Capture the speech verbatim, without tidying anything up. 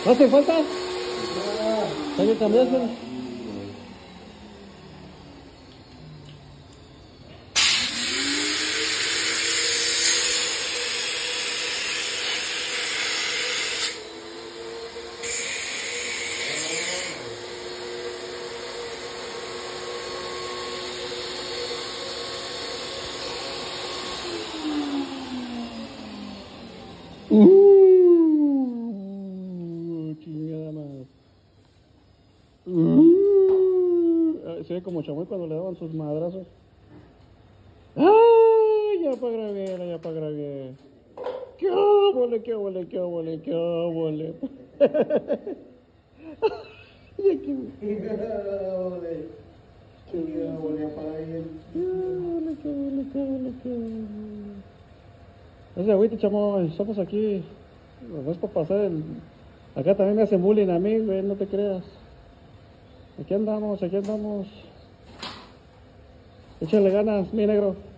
¿No hace falta? ¿Hay que cambiarse? Uh, chingada madre. Uh, se ve como Chamuel cuando le daban sus madrazos. ¡Ay! Ya para Graviela, ya para Graviela. ¡Qué óvole, qué óvole, qué óvole, qué óvole! ¡Qué óvole! ¡Qué óvole para él! ¡Qué óvole, qué óvole, qué óvole, qué óvole! Ese agüita, chamo, estamos aquí. No es para pasar el... Acá también me hacen bullying a mí, güey, no te creas. Aquí andamos, aquí andamos. Échale ganas, mi negro.